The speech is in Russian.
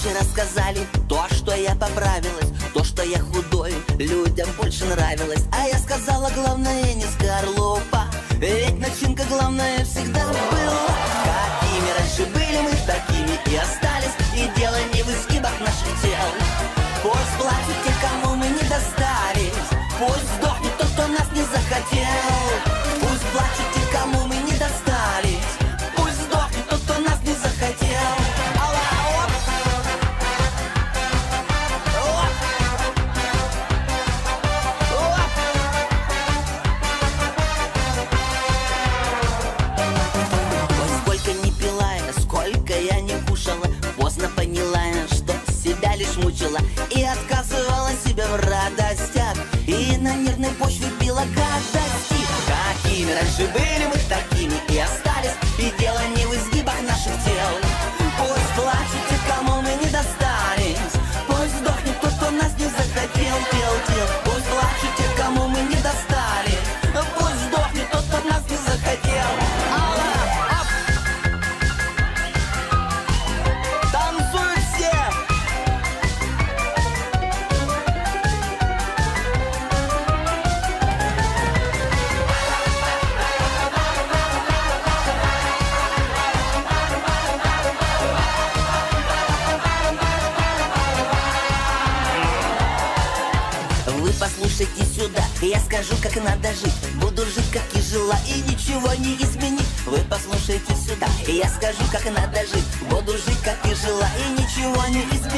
вчера сказали то, что я поправилась, то, что я худой, людям больше нравилось. А я сказала, главное не скорлупа, ведь начинка главная всегда была. Какими раньше были мы, такими и остались, и дело не в изгибах наших тел. Пусть плачут те, кому мы не достались, пусть сдохнет тот, кто нас не захотел. Пусть плачут те, кому мы не достались, пусть сдохнет тот, кто нас не захотел. Поздно поняла я, что себя лишь мучила и отказывала себе в радостях, и на нервной почве била гадости. Какими раньше были мы, такими и остались, и дело не в изгибах наших тел. Пусть плачут те, кому мы не достались, пусть сдохнет тот, кто нас не захотел. Пусть плачут те, кому мы не достались, пусть сдохнет тот, кто нас не захотел. Послушайте сюда, я скажу, как надо жить. Буду жить, как и жила, и ничего не изменить. Вы послушайте сюда, я скажу, как надо жить. Буду жить, как и жила, и ничего не изменить.